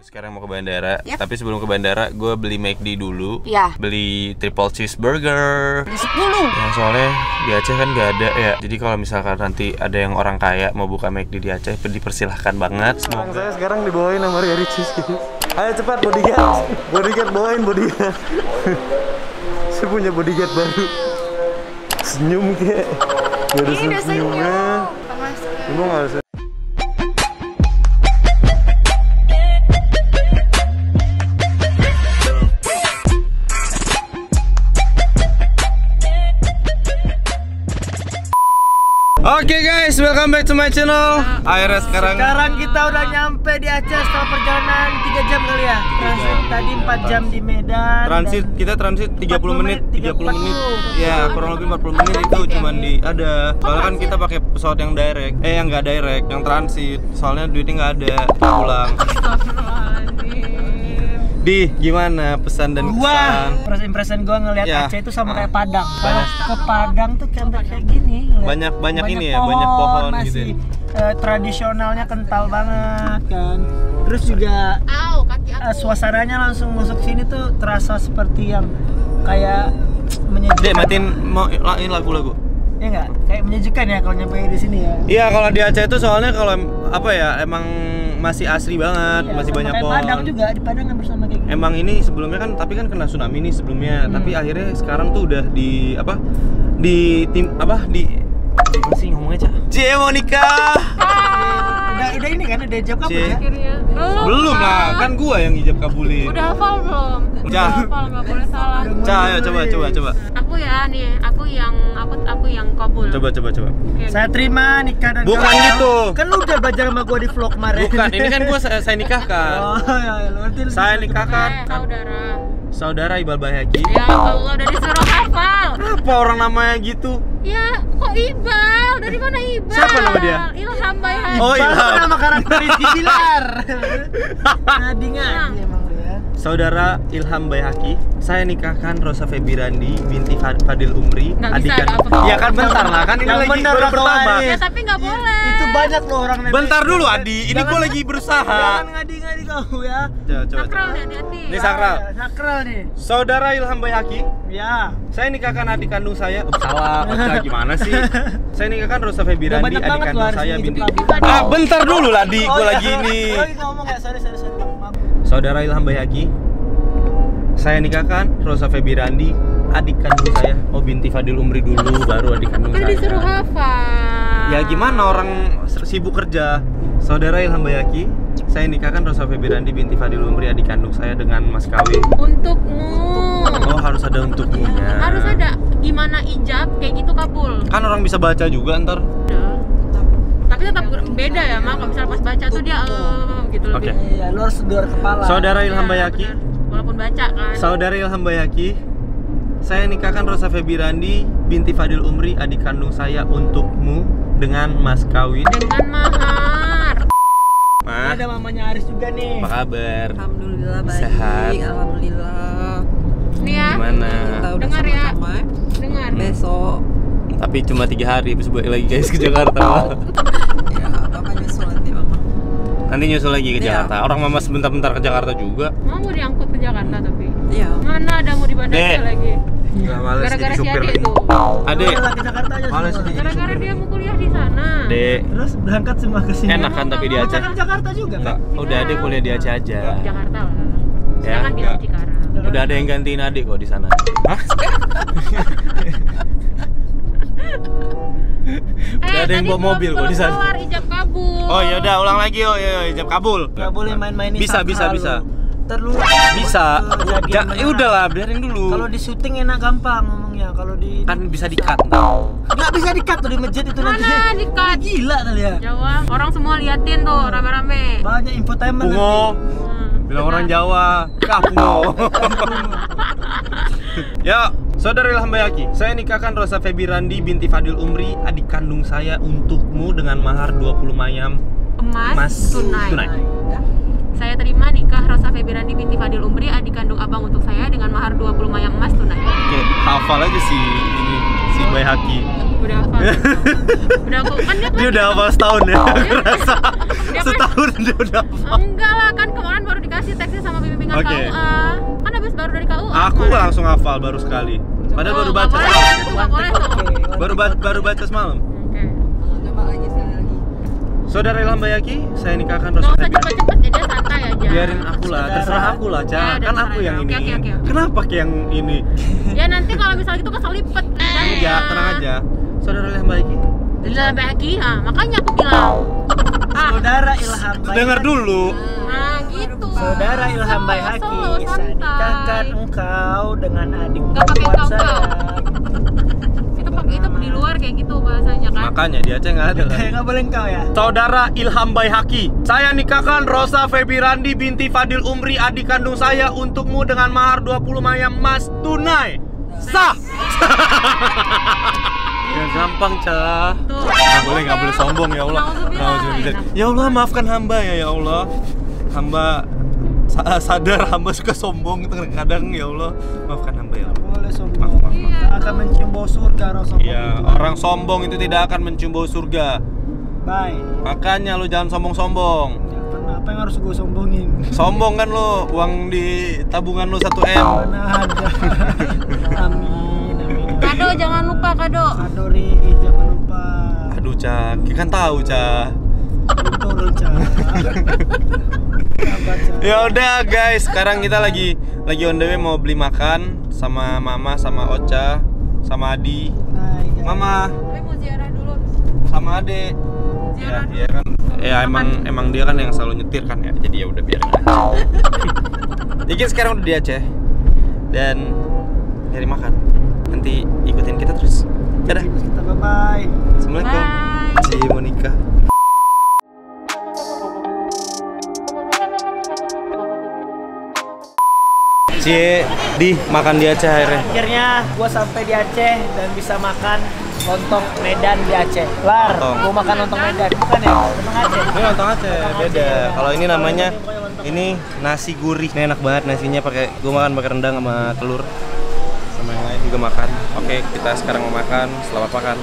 sekarang mau ke bandara. Tapi sebelum ke bandara, gue beli McD dulu. Beli triple cheeseburger. Beli 10. Nah, soalnya di Aceh kan nggak ada ya. Jadi kalau misalkan nanti ada yang orang kaya mau buka McD di Aceh, dipersilahkan banget. Semoga. Saya sekarang dibawain sama Ria Ricis gitu. Ayo cepat bodyguard. Bodyguard bawain bodyguard. Saya punya bodyguard baru. Senyum kek. Gak ada senyumnya. Emang harus. Oke guys, welcome back to my channel. Akhirnya sekarang kita udah nyampe di Aceh setelah perjalanan 3 jam kali ya. Transit tadi 4 jam di Medan. Kita transit 30 menit. Ya, kurang lebih 40 menit itu cuman ada. Soalnya kan kita pakai pesawat yang direct. Yang nggak direct, yang transit. Soalnya duitnya nggak ada, pulang. Di gimana pesan dan kesan? First impression gua ngelihat Aceh itu sama kayak Padang. Kalau ke Padang tuh kayak gini. Banyak ini ya, banyak pohon masih, gitu. Tradisionalnya kental banget kan. Terus juga suasananya langsung masuk sini tuh terasa seperti yang kayak menyejukkan. Dek, matiin mau ini lagu-lagu. Ya enggak? Kayak menyejukkan ya kalau nyampe di sini ya. Iya, kalau di Aceh itu soalnya kalau apa ya, emang masih asri banget, masih banyak pohon. Padang juga, di Padang hampir sama kayak gitu. Emang ini sebelumnya kan, tapi kan kena tsunami nih sebelumnya, tapi akhirnya sekarang tuh udah di masih ngomongnya Cie mau nikah. Udah ini kan, udah ijab kabul ya? Belum lah, kan gua yang ijab kabulin. Udah hafal belum? Udah hafal, nggak boleh salah. Ayo coba. Aku yang kabul. Coba. Saya terima nikah dan bukan gitu. Kan lu udah belajar sama gua di vlog kemarin. Bukan, ini kan gua saya nikahkan. Saya nikahkan. Saudara Iqbal Bayhaqi. Ya Allah, udah disuruh hafal. Apa orang namanya gitu? Ya, kok Iqbal? Dari mana Iqbal? Siapa nama dia? Ilham Bayhaqi. Oh, Ilham. Nama karakter Rizky Bilar. Ngaji emang dia. Saudara Ilham Bayhaqi, saya nikahkan Rosa Febirandi binti Fadil Umri, adik kandung. Ya kan bentar lah, kan ini lagi baru pertama. Ya tapi nggak boleh. Itu banyak loh orang. Bentar dulu Adi, ini gua lagi berusaha. Jangan ngadi-ngadi kau ya. Coba. Sakral nih, hati-hati. Ini sakral. Sakral nih. Saudara Ilham Bayhaqi. Ya. Saya nikahkan adik kandung saya. Salah, gimana sih? Saya nikahkan Rosa Febirandi, adik kandung saya binti. Bentar dulu lah Di, gua lagi ini. Lagi ngomong ya, sorry. Saudara Ilham Bayhaqi, saya nikahkan Rosa Febirandi, adik kandung saya. Oh, binti Fadil Umri dulu, baru adik kandung saya. Kan disuruh hafal. Ya gimana, orang sibuk kerja. Saudara Ilham Bayhaqi, saya nikahkan Rosa Febirandi binti Fadil Umri, adik kandung saya dengan mas kawin. Untukmu. Oh, harus ada untukmunya. Harus ada. Gimana ijab kayak gitu kabul. Kan orang bisa baca juga ntar. Tapi tetap beda ya, Mak. Kalau misalnya pas baca tuh dia gitu lebih. Iya, lu harus sedor kepala. Saudara Ilham Bayhaqi. Walaupun baca kan. Saudara Ilham Bayhaqi, saya nikahkan Rosa Febirandi binti Fadil Umri, adik kandung saya untukmu dengan mas kawin. Dengan mahar. Ma. Ada mamanya Aris juga nih. Apa kabar? Alhamdulillah baik. Sehat. Alhamdulillah. Nih ya. Gimana? Dengar ya. Dengar. Besok. Tapi cuma 3 hari, habis balik lagi guys ke Jakarta. Ya, apa nyusul nanti mama? Nanti nyusul lagi ke Jakarta. Orang mama sebentar-bentar ke Jakarta juga. Mau diangkut ke Jakarta tapi. Iya. Mana ada mau di bandara lagi? Nggak, males Gara-gara jadi si supir Ade lagi. itu. Ade. Ke Jakarta aja. Males semua. jadi Gara-gara dia mau kuliah di sana. Dek. Terus berangkat semua ke sini. Enak kan tapi di Aceh. Ke Jakarta juga. Enggak, udah Ade kuliah di Aceh aja. Jakarta lah. Ya, Jangan bilang Cikarang. Udah ada yang gantiin adik kok di sana. Hah? Udah ada yang bawa mobil kok di sana. Keluar ijab kabul. Oh ya udah, ulang lagi yo, ijab kabul. Enggak boleh main-main ini. Bisa. Terlalu Bisa. Udahlah, biarin dulu. Kalau di syuting enak gampang ngomongnya. Kalau di Kan bisa di-cut. nggak bisa di-cut tuh di masjid itu nanti. Mana di-cut? Gila kali ya. Jawa. Orang semua liatin tuh rame-rame. Banyak infotainment Bungo. nanti. Bilang orang Jawa. Bungo. Ya, Saudara Ilham Bayhaqi, saya nikahkan Rosa Febirandi binti Fadil Umri, adik kandung saya untukmu dengan mahar 20 mayam emas tunai. Saya terima nikah Rosa Febirandi binti Fadil Umri, adik kandung abang untuk saya dengan mahar 20 mayam emas tunai. Oke, hafal aja si Bayhaqi. Udah hafal. Udah aku kan dia udah hafal setahun ya. Rasa setahun dia udah hafal. Enggak lah, kan kemarin baru dikasih tentang Oke. KUA. Kan habis baru dari KUA. Aku kemarin. langsung hafal baru sekali. Padahal Oh, baru nggak baca boleh, semalam. itu nggak boleh tuh. Baru baca semalam. Oke. Coba lagi sekali lagi. Saudara Ilham Bayaki, saya nikahkan Nggak Rosa usah Febriandi. cepet-cepet, jadi santai aja. Biarin aku lah, terserah aku lah, Ca. Ya, Kan terserah aku ya. yang Oke, ini. oke. Kenapa yang ini? Ya nanti kalau misalnya gitu keselipet. Enggak, tenang aja. Saudara Ilham Bayaki. Ilham Bayaki, makanya aku bilang. Saudara Ilham Bayhaqi. Dengar dulu. Nah gitu. Saudara Ilham Bayhaqi, Slow, saya santai. nikahkan engkau dengan adik Nggak pakai perempuan kau. saya. Itu di luar kayak gitu bahasanya kan. Makanya di Aceh nggak ada lah. Kayak nggak boleh engkau ya. Saudara Ilham Bayhaqi, saya nikahkan Rosa Febriandi binti Fadil Umri, adik kandung saya, untukmu dengan mahar 20 mayam emas tunai. Sah. Ya gampang, Ca. Tuh. Nggak boleh sombong ya Allah. Nauzubillah. Ya Allah, maafkan hamba ya Allah. Hamba sadar hamba suka sombong kadang ya Allah. Maafkan hamba ya Allah. Boleh sombong. Maaf, maaf, maaf. Tak akan mencium bau surga orang sombong. Iya, orang sombong itu tidak akan mencium bau surga. Baik. Makanya lu jangan sombong-sombong. Apa yang harus gue sombongin? Sombong kan lu, uang di tabungan lu 1 M. Mana ada. Amin, amin. Kado jangan lupa kado. Kado Ri, jangan lupa. Aduh, Ca, kita kan tahu, Ca. Belum turun, Ca. Sabar, Ca. Ya udah guys, sekarang kita lagi on the way mau beli makan sama Mama, sama Ocha, sama Adi. Hai, guys. Mama, Tapi mau ziarah dulu. sama Ade. Ya, dia kan emang dia kan yang selalu nyetir kan ya. Jadi ya udah biarin aja. Jadi sekarang udah di Aceh dan nyari makan. Nanti ikutin kita terus. Dadah. Kita bye-bye. Assalamualaikum. Bye. Cie mau nikah. Cie di makan di Aceh akhirnya. Akhirnya gua sampai di Aceh dan bisa makan lontong Medan di Aceh. Lar, Lontong. gua makan lontong Medan. Bukan ya? Lontong Aceh. Ini lontong Aceh, beda. Kalau ini namanya nasi gurih. Ini enak banget nasinya, gua makan pakai rendang sama telur. Sama yang lain juga makan. Oke, kita sekarang mau makan. Selamat makan.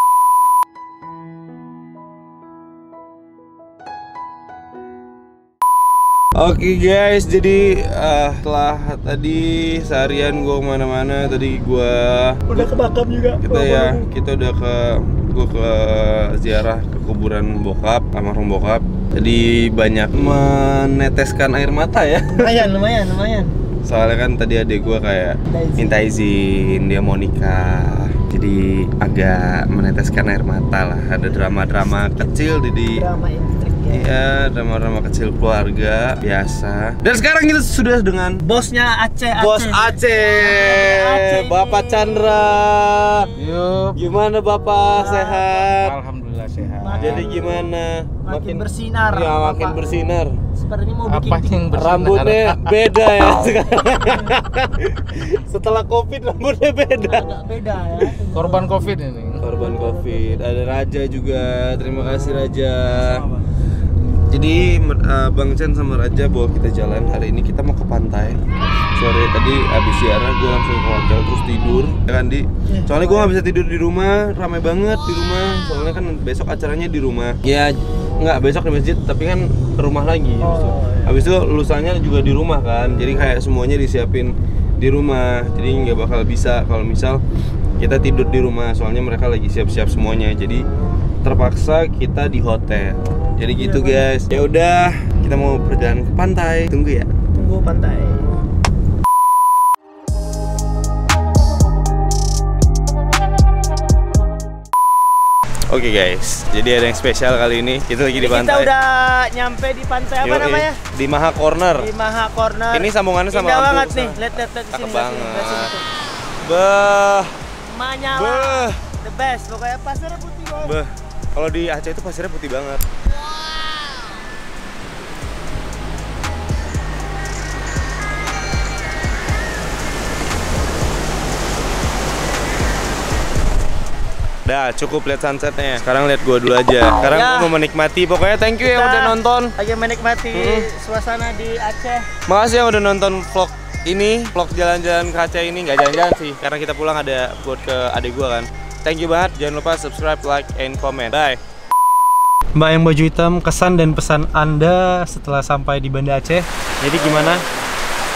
Oke guys, jadi setelah tadi seharian gue kemana-mana, tadi gue Udah ke makam juga. kita udah gue ke ziarah ke kuburan bokap, almarhum bokap. Jadi banyak meneteskan air mata ya. Lumayan. Soalnya kan tadi adek gue kayak minta izin dia mau nikah. Jadi agak meneteskan air mata lah. Ada drama-drama kecil di Drama intrik ya. iya, drama-drama kecil keluarga biasa. Dan sekarang kita sudah dengan Bosnya Aceh. Bos Aceh, ini. Bapak Chandra. Yuk. Gimana Bapak, sehat? Alhamdulillah sehat. Jadi gimana? Makin bersinar. Ya, makin Bapak. bersinar. Sepertinya mau bikin Apa yang bersinar? Rambutnya beda ya sekarang. Setelah Covid rambutnya beda. agak beda ya. Korban Covid ini. Korban Covid. Ada Raja juga. Terima kasih Raja. Jadi Bang Chen sama Raja bawa kita jalan. Hari ini kita mau ke pantai. Sore tadi habis ziarah gue langsung ke hotel terus tidur. Ya kan Di? Soalnya gue nggak bisa tidur di rumah, ramai banget di rumah. Soalnya kan besok acaranya di rumah. Ya nggak besok di masjid, tapi kan ke rumah lagi. Habis itu lusanya juga di rumah kan. Jadi kayak semuanya disiapin di rumah. Jadi nggak bakal bisa kalau misal kita tidur di rumah. Soalnya mereka lagi siap-siap semuanya. Jadi terpaksa kita di hotel. Jadi gitu guys. Ya udah, kita mau perjalanan ke pantai. Tunggu ya. Tunggu pantai. Oke guys, jadi ada yang spesial kali ini. Kita lagi di Kita pantai. udah nyampe di pantai apa Yoi, namanya? Di Maha Corner. Di Maha Corner. Ini sambungannya sama Indah Lampu banget Nusa. nih. Lihat di Cakep sini. banget. Tuh. Beh, Manyala. beh, The best. Pokoknya pasirnya putih banget. beh. Kalau di Aceh itu pasirnya putih banget. Dah, cukup lihat sunsetnya. Sekarang lihat gua dulu aja. Sekarang Ya. gua mau menikmati. Pokoknya thank you yang Kita udah nonton. Lagi menikmati suasana di Aceh. Makasih yang udah nonton vlog ini, vlog jalan-jalan ke Aceh ini. Nggak jalan-jalan sih, karena kita pulang ada buat ke adik gua kan. Thank you banget. Jangan lupa subscribe, like, and comment. Bye. Mbak yang baju hitam, kesan dan pesan Anda setelah sampai di Banda Aceh. Jadi gimana?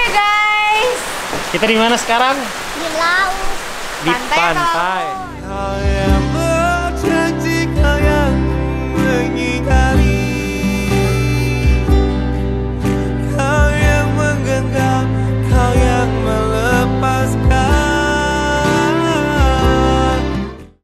Oke guys. Kita di mana sekarang? Di laut. Di pantai. Kalau-